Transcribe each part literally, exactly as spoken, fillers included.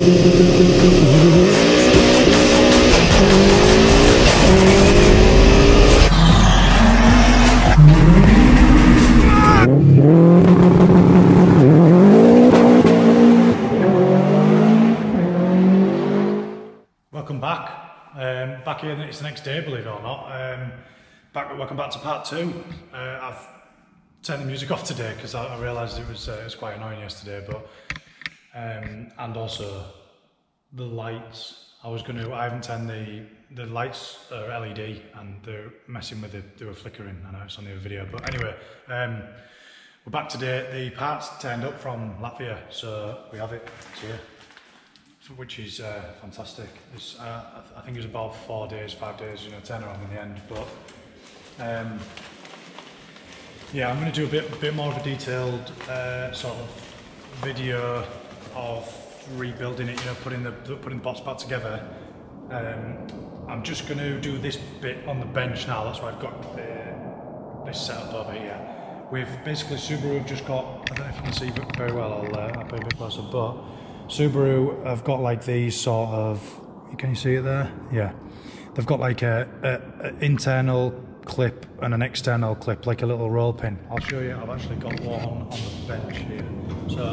Welcome back. Um, back here, it's the next day, believe it or not. Um, back, welcome back to part two. Uh, I've turned the music off today because I, I realised it was uh, it was quite annoying yesterday, but um, and also the lights. I was going to. I haven't turned the the lights are L E D and they're messing with it. They were flickering. I know it's on the video, but anyway, um, we're back today. The parts turned up from Latvia, so we have it. It's here. Which is uh, fantastic. It's, uh, I, th I think it was about four days, five days, you know, turnaround in the end. But um, yeah, I'm going to do a bit, bit more of a detailed uh, sort of video of rebuilding it. You know, putting the putting the box back together. Um, I'm just going to do this bit on the bench now. That's why I've got uh, this set up over here. We've basically Subaru have just got. I don't know if you can see very well. I'll, uh, I'll put a bit closer, but. Subaru have got like these sort of, can you see it there? Yeah. They've got like a, a, a internal clip and an external clip, like a little roll pin. I'll show you, I've actually got one on the bench here. So,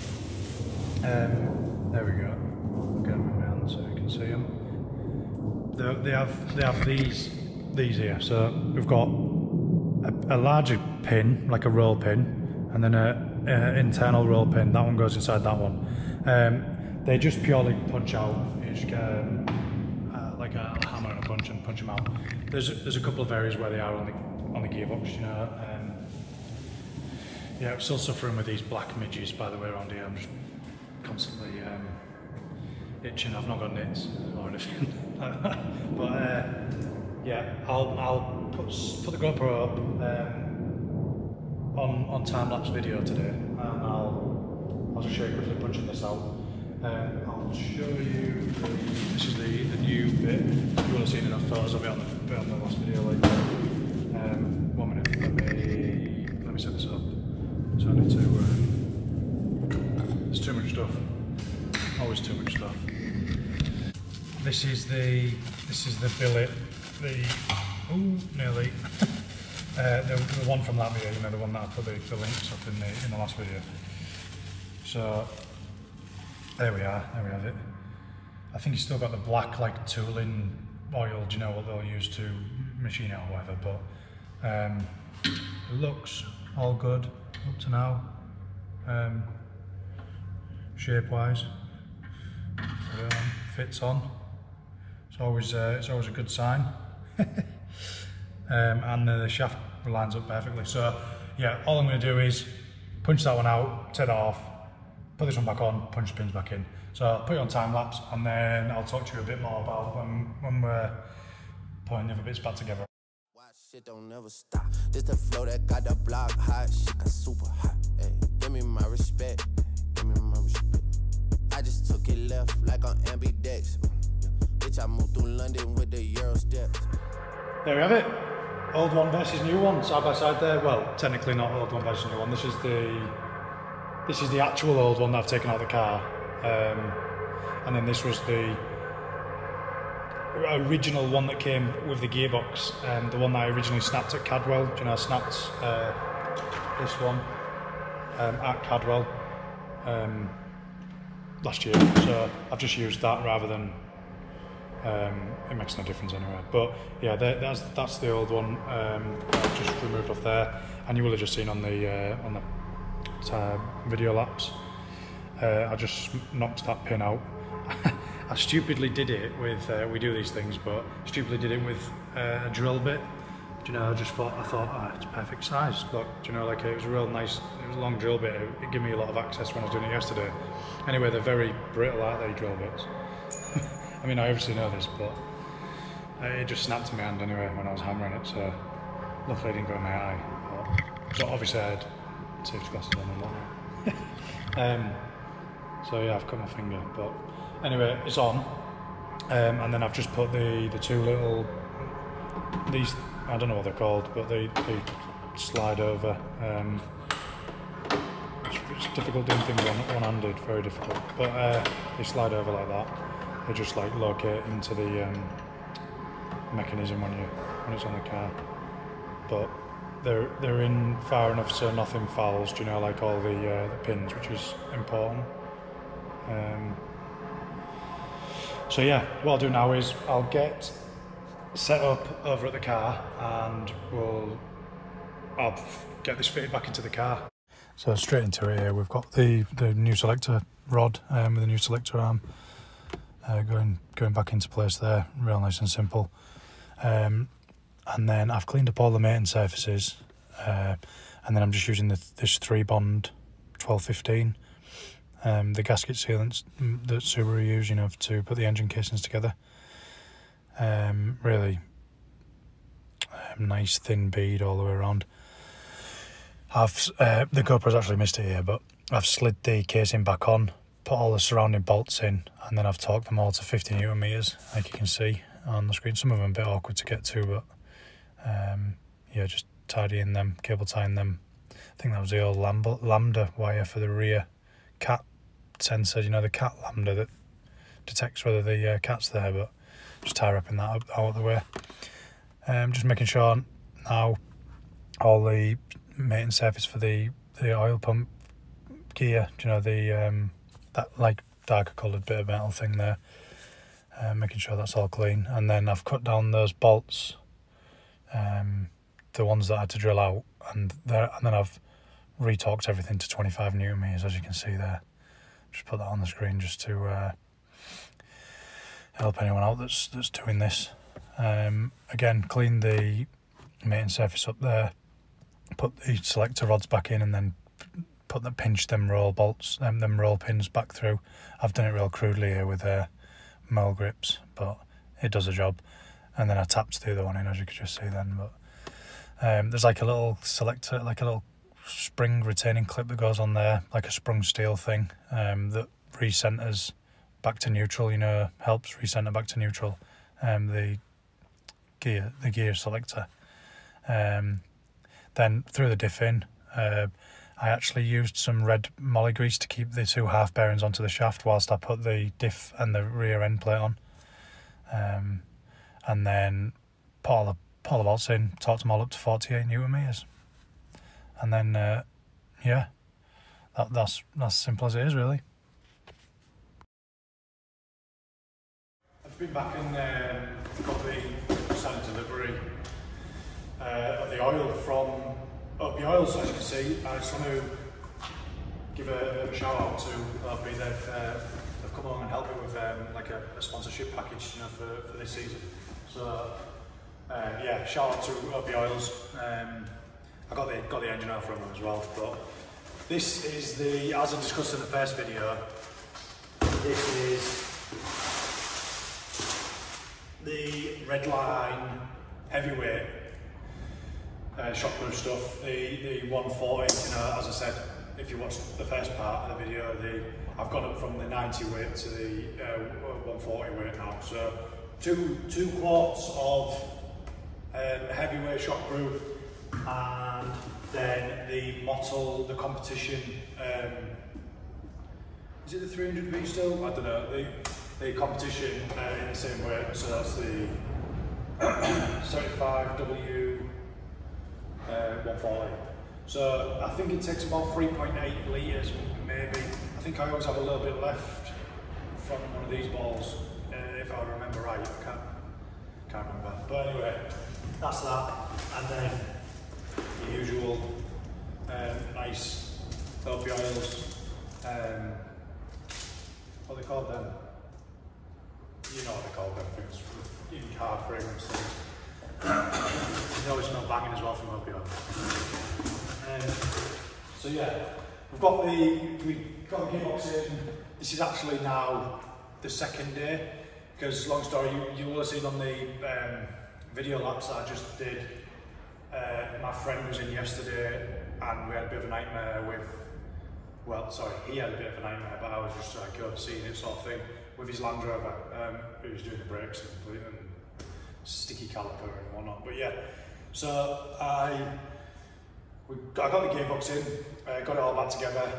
um, there we go. I'll get them around so you can see them. They, they have they have these, these here. So we've got a, a larger pin, like a roll pin, and then a, a internal roll pin. That one goes inside that one. Um, they just purely punch out. You just get um, uh, like a hammer and a punch and punch them out. There's a, there's a couple of areas where they are on the on the gearbox, you know. Um, yeah, I'm still suffering with these black midges, by the way, around here. I'm just constantly um, itching. I've not got nits or anything, but uh, yeah, I'll I'll put put the GoPro up um, on on time lapse video today, and I'll. I'll just show you quickly punching this out. Um, I'll show you, the, this is the, the new bit. You will have seen enough photos of it on the, bit on the last video later. Um, one minute, let me, let me set this up. So I need to, uh, there's too much stuff. Always too much stuff. This is the, this is the billet, the, oh, nearly. uh, the, the one from Latvia, you know, the one that I put the, the links up in the, in the last video. So there we are, there we have it. I think it's still got the black like tooling oil, do you know what they'll use to machine it or whatever, but um, it looks all good up to now, um, shape wise, um, fits on, it's always, uh, it's always a good sign. um, and uh, the shaft lines up perfectly, so yeah, all I'm going to do is punch that one out, take it off, put this one back on, punch the pins back in. So I'll put it on time lapse and then I'll talk to you a bit more about when, when we're putting the other bits back together. Why shit don't never stop. This the flow that got the block hot. Shit got super hot. Ay, give me my respect. Give me my respect. I just took it left like on ambidex. Bitch, I moved through London with the Euro steps. There we have it. Old one versus new one, side by side there. Well, technically not old one versus new one. This is the This is the actual old one that I've taken out of the car, um, and then this was the original one that came with the gearbox, and the one that I originally snapped at Cadwell. Do you know I snapped uh, this one um, at Cadwell um, last year, so I've just used that rather than, um, it makes no difference anyway. But yeah, that's, that's the old one um, that I've just removed off there, and you will have just seen on the, uh, on the Uh, video lapse. Uh, I just knocked that pin out. I stupidly did it with, uh, we do these things, but stupidly did it with uh, a drill bit. Do you know, I just thought, I thought, ah, it's perfect size. Look, do you know, like it was a real nice, it was a long drill bit. It, it gave me a lot of access when I was doing it yesterday. Anyway, they're very brittle, aren't they, drill bits? I mean, I obviously know this, but it just snapped in my hand anyway when I was hammering it, so luckily it didn't go in my eye. But, but obviously I had safety glasses on and whatnot. um, so yeah, I've cut my finger, but anyway, it's on. Um, and then I've just put the, the two little, these, I don't know what they're called, but they, they slide over. Um, just it's difficult doing things one, one-handed, very difficult. But uh, they slide over like that. They just like locate into the um, mechanism when you when it's on the car. But they're they're in far enough so nothing fouls. Do you know, like all the uh, the pins, which is important. Um, so yeah, what I'll do now is I'll get set up over at the car and we'll I'll get this fitted back into the car. So straight into it here, we've got the, the new selector rod um, with the new selector arm uh, going going back into place there, real nice and simple. Um, and then I've cleaned up all the mating surfaces uh, and then I'm just using the, this three bond twelve fifteen, um, the gasket sealants that Subaru use, you know, to put the engine casings together. Um, really um, nice thin bead all the way around. I've uh, the GoPro's actually missed it here, but I've slid the casing back on, put all the surrounding bolts in, and then I've torqued them all to fifty newton meters, like you can see on the screen. Some of them a bit awkward to get to, but um, yeah, just tidying them, cable tying them. I think that was the old lambda, lambda wire for the rear cat sensor, you know, the cat lambda that detects whether the uh, cat's there, but just tie wrapping that up out of the way. Um, just making sure now all the mating surface for the the oil pump gear, you know, the um, that like darker coloured bit of metal thing there, uh, making sure that's all clean. And then I've cut down those bolts, um, the ones that I had to drill out, and there, and then I've retorqued everything to twenty-five newton meters, as you can see there. Just put that on the screen just to uh, help anyone out that's that's doing this. Um, again, clean the mating surface up there, put the selector rods back in, and then put the pinch them roll bolts, them, them roll pins back through. I've done it real crudely here with uh, mole grips, but it does a job. And then I tapped the other one in, as you could just see then. But um, there's like a little selector, like a little spring retaining clip that goes on there, like a sprung steel thing um, that recenters back to neutral. You know, helps recenter back to neutral. Um, the gear, the gear selector. Um, Then through the diff in, uh, I actually used some red molly grease to keep the two half bearings onto the shaft whilst I put the diff and the rear end plate on. Um, and then put all the, put all the bolts in, torqued them all up to forty-eight newton meters. And then, uh, yeah, that, that's, that's as simple as it is, really. I've been back and um, got the signed delivery Uh, of the oil from O P Oils, as you can see. I just want to give a, a shout out to O P. They've, uh, they've come along and helped me with um, like a, a sponsorship package, you know, for, for this season. So uh, yeah, shout out to O P Oils. Um, I got the got the engine oil from them as well. But this is the, as I discussed in the first video, this is the Redline heavyweight Uh, shockproof stuff, the the one forty. You know, as I said, if you watched the first part of the video, the I've gone up from the ninety weight to the uh, one forty weight now. So two two quarts of um, heavyweight shockproof, and then the Mottle, the competition. Um, is it the three hundred V still? I don't know. The the competition uh, in the same weight. So that's the seventy-five W. Uh, one forty. So I think it takes about three point eight litres, maybe. I think I always have a little bit left from one of these balls, uh, if I remember right. I can't, can't remember. But anyway, that's that. And then the usual um, nice O P Oils. Um, what are they called then? You know what they call them things, in car fragrance things. They always smell banging as well from O P O. Um, so yeah, we've got the we've got the gearbox in. This is actually now the second day, because long story, you, you will have seen on the um, video laps that I just did. Uh, my friend was in yesterday, and we had a bit of a nightmare with. Well, sorry, he had a bit of a nightmare, but I was just like overseeing it, sort of thing, with his Land Rover. Um, he was doing the brakes and, and sticky caliper and whatnot. But yeah, so I we I got the gearbox in, uh, got it all back together,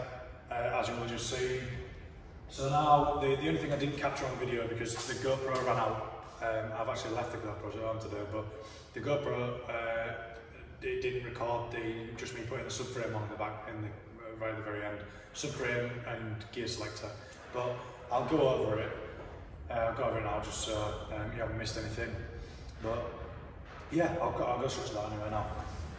uh, as you'll just see. So now, the, the only thing I didn't capture on video because the GoPro ran out, um, I've actually left the GoPro at home today, but the GoPro, uh, it didn't record the, just me putting the subframe on in the back, in the, uh, right at the very end. Subframe and gear selector. But I'll go over it, uh, I'll go over it now just so um, you haven't missed anything. But yeah, I'll go, I'll go switch that anyway now.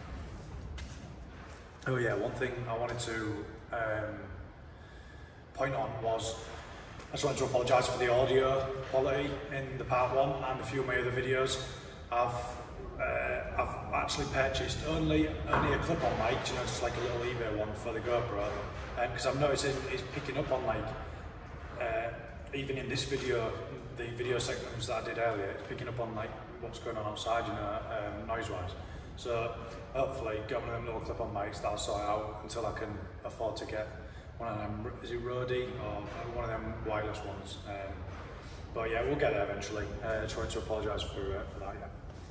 Oh yeah, one thing I wanted to um, point on was I just wanted to apologise for the audio quality in the part one and a few of my other videos. I've uh, I've actually purchased only only a clip-on mic, you know, just like a little eBay one for the GoPro, because um, I'm noticing it's picking up on like uh, even in this video, the video segments that I did earlier, it's picking up on like what's going on outside, you know, um, noise-wise. So hopefully get one of them little clip-on mics that'll sort out until I can afford to get one of them, is it Rode or one of them wireless ones. Um, but yeah, we'll get there eventually. I uh, just wanted to apologise for, uh, for that, yeah.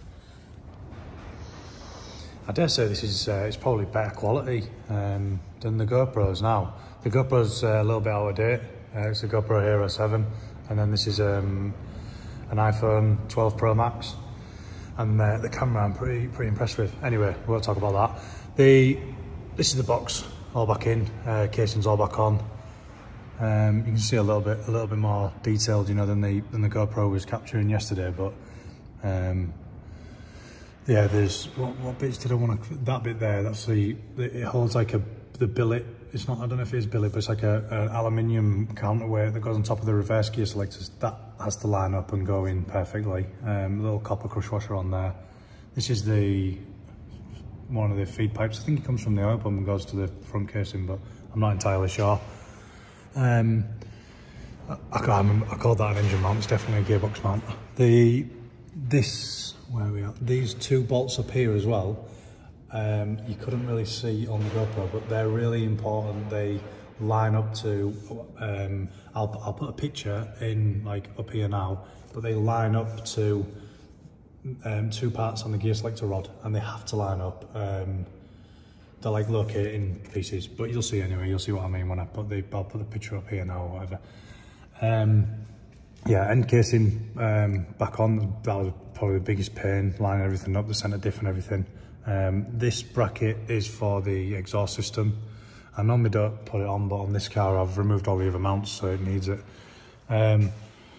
I dare say this is uh, it's probably better quality um, than the GoPros now. The GoPro's uh, a little bit out of date. Uh, it's a GoPro Hero seven, and then this is um, an iPhone twelve Pro Max. And uh, the camera I'm pretty pretty impressed with. Anyway, we won't talk about that. The this is the box all back in, uh, casing's all back on. Um, you can see a little bit a little bit more detailed, you know, than the than the GoPro was capturing yesterday. But um, yeah, there's what, what bits did I want to? That bit there, that's the it holds like a the billet. It's not, I don't know if it is billet, but it's like a, an aluminium counterweight that goes on top of the reverse gear selectors. That has to line up and go in perfectly. Um, a little copper crush washer on there. This is the one of the feed pipes. I think it comes from the oil pump and goes to the front casing, but I'm not entirely sure. Um, I, I can't remember, I called that an engine mount. It's definitely a gearbox mount. The this where are we at? These two bolts up here as well. Um, you couldn't really see on the GoPro, but they're really important. They line up to, um, I'll, I'll put a picture in like up here now, but they line up to um, two parts on the gear selector rod, and they have to line up. Um, they're like located in pieces, but you'll see anyway, you'll see what I mean when I put the, I'll put the picture up here now or whatever. Um, yeah, end casing um, back on, that was probably the biggest pain, lining everything up, the centre diff and everything. Um, this bracket is for the exhaust system. I normally don't put it on, but on this car I've removed all the other mounts, so it needs it. Um,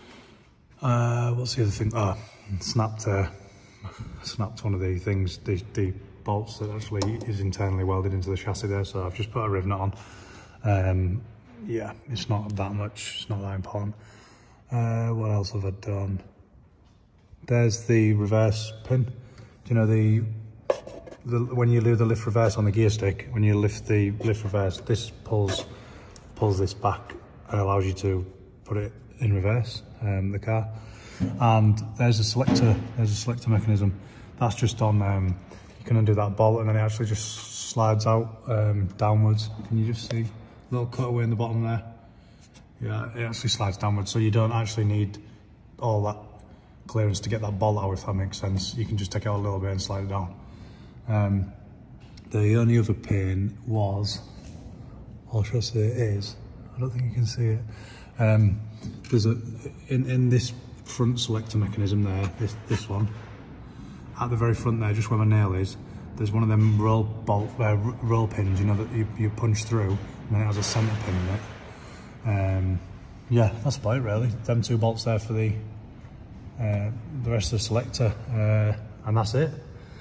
uh, what's the other thing? Oh, snapped, uh, snapped one of the things, the, the bolts that actually is internally welded into the chassis there, so I've just put a rivet on. Um, yeah, it's not that much, it's not that important. Uh, what else have I done? There's the reverse pin. Do you know the The, when you do the lift reverse on the gear stick, when you lift the lift reverse, this pulls pulls this back and allows you to put it in reverse, um, the car. And there's a selector, there's a selector mechanism. That's just on, um, you can undo that bolt and then it actually just slides out um, downwards. Can you just see a little cutaway in the bottom there? Yeah, it actually slides downwards, so you don't actually need all that clearance to get that bolt out, if that makes sense. You can just take it out a little bit and slide it down. Um, the only other pin was, I'll show you it is, I don't think you can see it. Um, there's a, in, in this front selector mechanism there, this, this one, at the very front there, just where my nail is, there's one of them roll bolt, uh, roll pins, you know, that you, you punch through, and then it has a centre pin in it. Um, yeah, that's about it really. Them two bolts there for the, uh, the rest of the selector, uh, and that's it.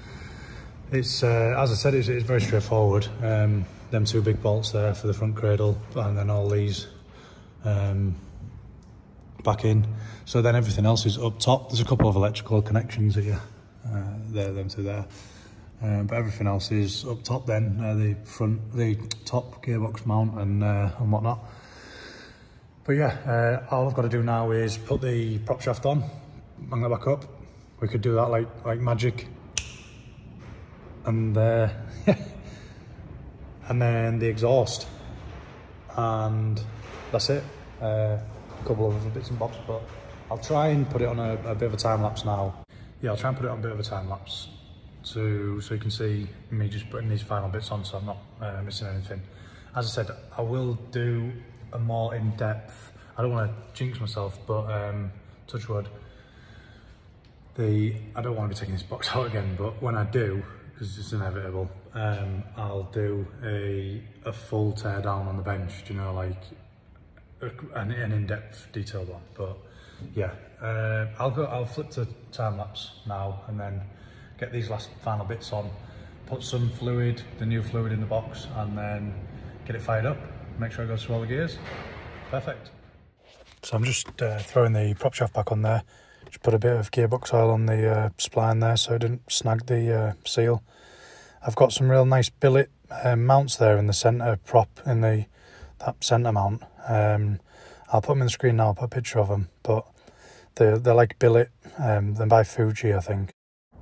It's, uh, as I said, it's, it's very straightforward. Um, them two big bolts there for the front cradle, and then all these um, back in. So then everything else is up top. There's a couple of electrical connections here, uh, there, them two there. Um, but everything else is up top then, uh, the front, the top gearbox mount and, uh, and whatnot. But yeah, uh, all I've got to do now is put the prop shaft on, hang that back up. We could do that like, like magic. And uh, and then the exhaust, and that's it. Uh, a couple of other bits and bobs, but I'll try and put it on a, a bit of a time lapse now. Yeah, I'll try and put it on a bit of a time lapse to so you can see me just putting these final bits on, so I'm not uh, missing anything. as I said, I will do a more in-depth, I don't want to jinx myself, but um, touch wood, the, I don't want to be taking this box out again, but when I do, because it's inevitable, um, I'll do a, a full tear down on the bench, you know, like a, an, an in-depth detailed one. But yeah, uh, I'll go, I'll flip to time lapse now and then get these last final bits on, put some fluid, the new fluid in the box, and then get it fired up, make sure it goes through all the gears. Perfect. So I'm just uh, throwing the prop shaft back on there. Just put a bit of gearbox oil on the uh, spline there so it didn't snag the uh, seal. I've got some real nice billet uh, mounts there in the centre prop, in the that centre mount. Um, I'll put them in the screen now, I'll put a picture of them, but they're, they're like billet, um, they're by Fuji, I think.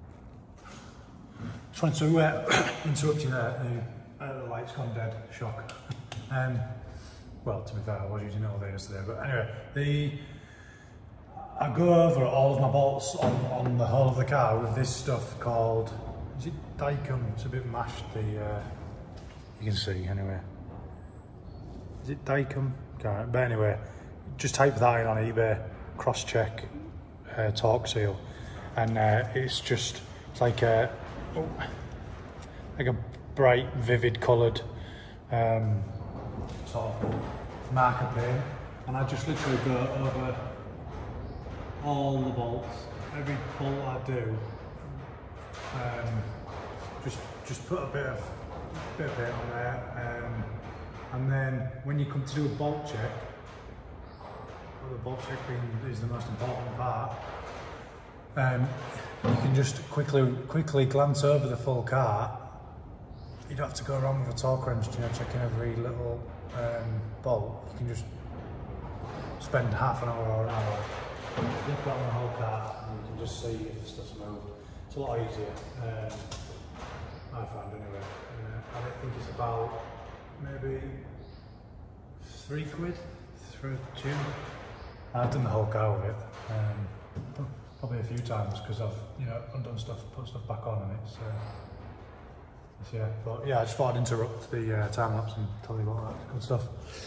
Just wanted to uh, interrupt you there, the, uh, the light's gone dead, shock. Um, well, to be fair, I was using it all day yesterday, but anyway, the I go over all of my bolts on, on the whole of the car with this stuff called, is it Dicom? It's a bit mashed, the, uh, you can see anyway. Is it Dicom? Can't, but anyway, just type that in on eBay, cross-check uh, torque seal, and uh, it's just, it's like a, oh, like a bright, vivid coloured um, sort of marker paint, and I just literally go over all the bolts, every bolt I do, um, just just put a bit of bit of paint on there, um, and then when you come to do a bolt check, well, the bolt check being is the most important part, um, you can just quickly quickly glance over the full car. You don't have to go around with a torque wrench, you know, checking every little um, bolt. You can just spend half an hour or an hour. Look around the whole car and you can just see if stuff's moved. It's a lot easier, um, I found anyway. Uh, I think it's about maybe three quid through a tube. I've done the whole car with it, um, probably a few times because I've you know undone stuff, put stuff back on, and it's, uh, it's yeah. But yeah, I just thought I'd interrupt the uh, time lapse and tell you about that good stuff.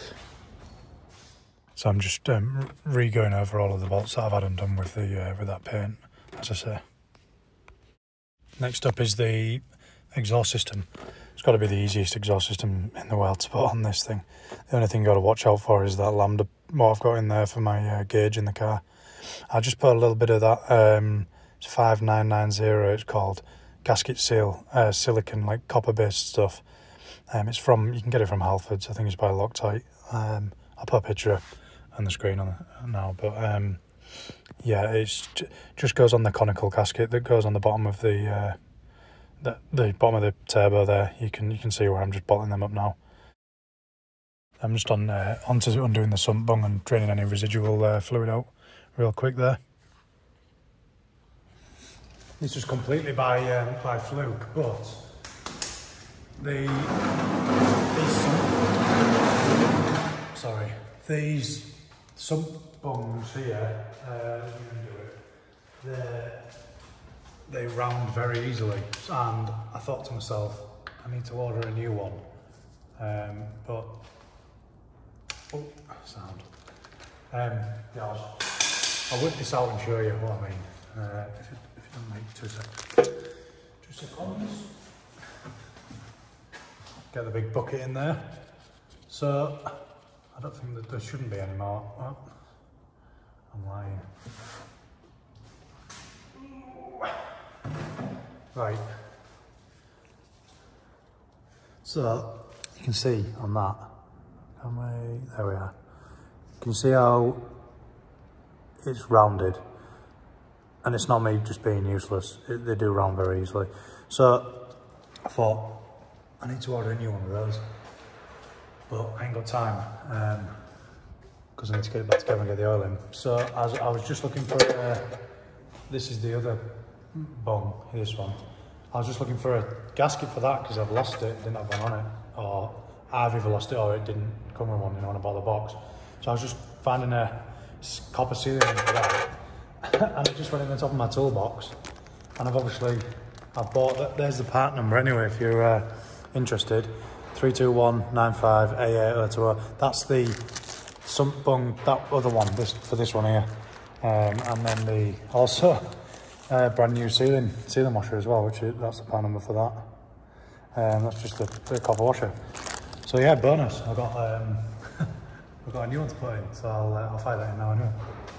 So I'm just um, re-going over all of the bolts that I've had undone with the uh, with that paint, as I say. Next up is the exhaust system. It's got to be the easiest exhaust system in the world to put on this thing. The only thing you've got to watch out for is that lambda, what I've got in there for my uh, gauge in the car. I just put a little bit of that, um, it's five nine nine zero it's called, gasket seal, uh, silicon, like copper-based stuff. Um, it's from, you can get it from Halfords, I think it's by Loctite. Um, I'll put a picture on the screen on it now, but um, yeah, it's just goes on the conical gasket that goes on the bottom of the uh, the, the bottom of the turbo there. You can you can see where I'm just bottling them up now. I'm just on uh, onto undoing the sump bung and draining any residual uh, fluid out real quick there. This is completely by um, by fluke, but the these sorry these sump bungs here, uh, they they round very easily, and I thought to myself, I need to order a new one, um, but oh, sound. Um, yeah, I'll, I'll whip this out and show you what I mean. Uh, if, it, if it doesn't make two seconds, two seconds. Get the big bucket in there. So I don't think that there shouldn't be any more. Oh, I'm lying. Right. So you can see on that. Can we? There we are. You can see how it's rounded, and it's not me just being useless. It, they do round very easily. So I thought I need to order a new one of those, but I ain't got time because um, I need to get it back together and get the oil in. So as I was just looking for, uh, this is the other bung, this one. I was just looking for a gasket for that because I've lost it, didn't have one on it, or I've either lost it or it didn't come with one, you know, when I bought the box. So I was just finding a copper sealing for that, and it just went in the top of my toolbox. And I've obviously, I've bought that. There's the part number anyway if you're uh, interested. three two one nine five A eight zero two zero. That's the sump bung, that other one, this for this one here. Um, and then the also uh, brand new sealing sealing washer as well, which is, that's the part number for that. Um, that's just the, the copper washer. So yeah, bonus. I've got um, I've got a new one to put in, so I'll uh, I'll fire that in now anyway.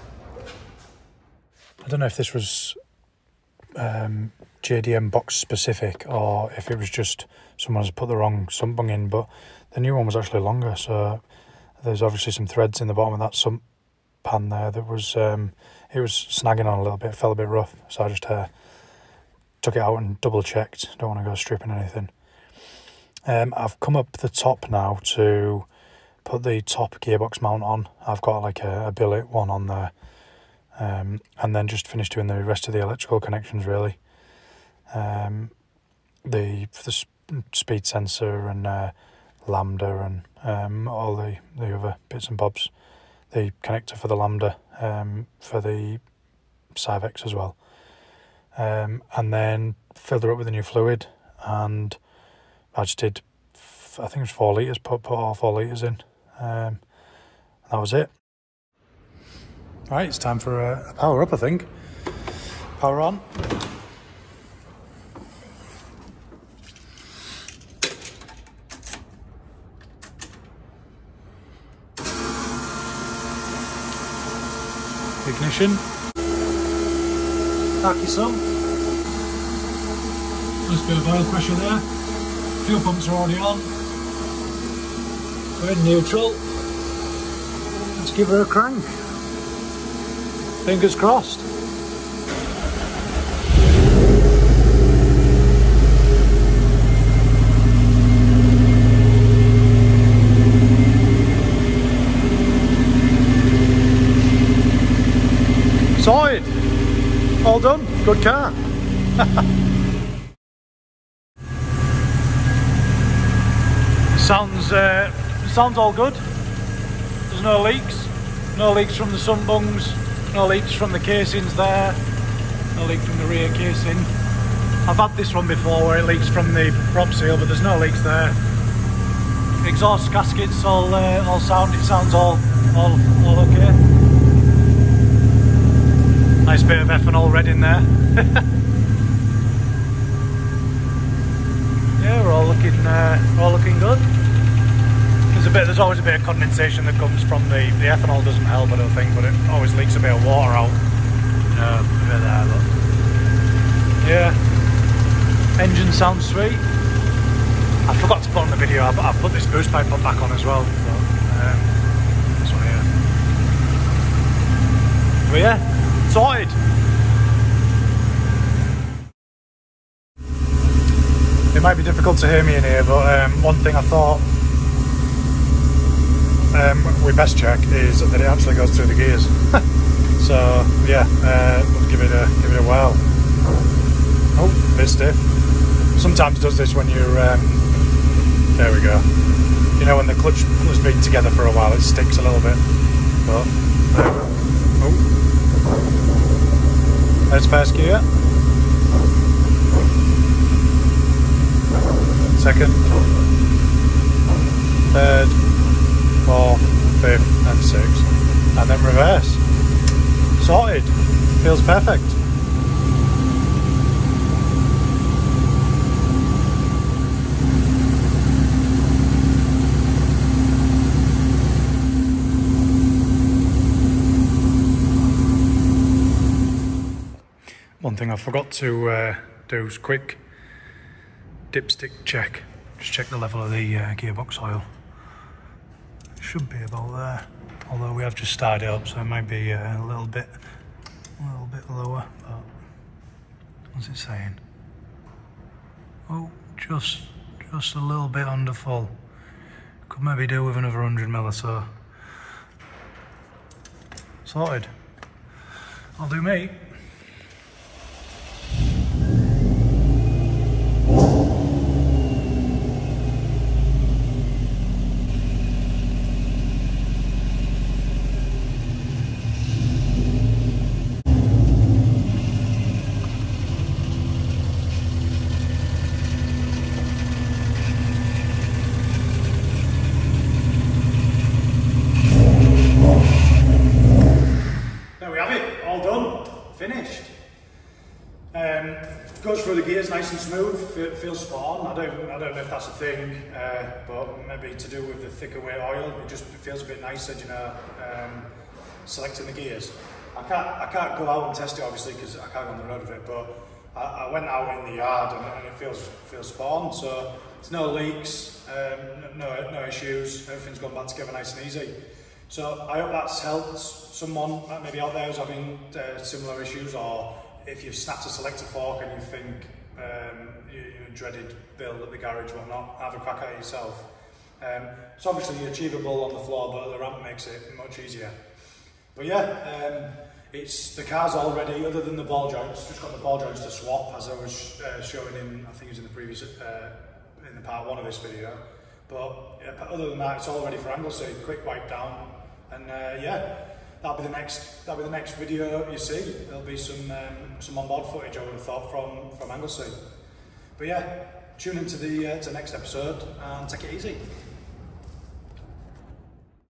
I don't know if this was um, J D M box specific or if it was just someone's put the wrong sump bung in, but the new one was actually longer, so there's obviously some threads in the bottom of that sump pan there that was um, it was snagging on a little bit, felt a bit rough, so I just uh, took it out and double checked. Don't want to go stripping anything. Um, I've come up the top now to put the top gearbox mount on. I've got like a, a billet one on there, um, and then just finished doing the rest of the electrical connections really. Um, the the sp speed sensor and uh, lambda and um, all the the other bits and bobs. The connector for the lambda, um, for the Syvex as well, um, and then filled her up with a new fluid, and I just did, I think it was four litres, put, put all four litres in. Um, that was it. Right, it's time for a, a power up, I think. Power on. Ignition. Tacky some. Nice bit of oil pressure there. Fuel pumps are already on. We're in neutral. Let's give her a crank. Fingers crossed. Sorted. All done. Good car. Sounds uh, sounds all good. There's no leaks. No leaks from the sump bungs. No leaks from the casings there. No leak from the rear casing. I've had this one before where it leaks from the prop seal, but there's no leaks there. Exhaust gaskets all uh, all sound. It sounds all all all okay. Nice bit of ethanol red in there. Yeah, we're all looking, uh, we're all looking good. There's a bit, there's always a bit of condensation that comes from the the ethanol. Doesn't help, I don't think, but it always leaks a bit of water out. You know, a bit there, look. Yeah, engine sounds sweet. I forgot to put on the video. I, I put this boost pipe back on as well. But, um, this one here. But yeah, sorted. It might be difficult to hear me in here, but um, one thing I thought um, we best check is that it actually goes through the gears. So yeah, uh, we'll give it a give it a whirl. Oh, a bit stiff. Sometimes does this when you're. Um, there we go. You know when the clutch has been together for a while, it sticks a little bit. But uh, oh, there's first gear. Second, third, fourth, fifth and sixth, and then reverse. Sorted. Feels perfect. One thing I forgot to uh, do is quick dipstick check. Just check the level of the uh, gearbox oil. It should be about there, although we have just started up, so it might be uh, a little bit, a little bit lower. But what's it saying? Oh, just, just a little bit under full. Could maybe do with another hundred mil or so. Sorted. I'll do me. goes through the gears nice and smooth, it feels spot on. I don't, I don't know if that's a thing, uh, but maybe to do with the thicker weight oil, it just it feels a bit nicer, you know, um, selecting the gears. I can't, I can't go out and test it obviously because I can't go on the road with it, but I, I went out in the yard and, and it feels feels spot on. So it's no leaks, um, no no issues. Everything's gone back together nice and easy. So I hope that's helped someone maybe out there who's having uh, similar issues, or if you've snapped a selector fork and you think um, you, you dreaded build at the garage or whatnot, have a crack at it yourself. Um, it's obviously achievable on the floor, but the ramp makes it much easier. But yeah, um, it's the car's all ready, other than the ball joints. Just got the ball joints to swap, as I was uh, showing in, I think it was in the previous, uh, in the part one of this video. But yeah, other than that, it's all ready for Anglesey. Quick wipe down, and uh, yeah. That'll be the next. That'll be the next video you see. There'll be some um, some onboard footage, I would have thought, from from Anglesey. But yeah, tune into the uh, to the next episode and take it easy.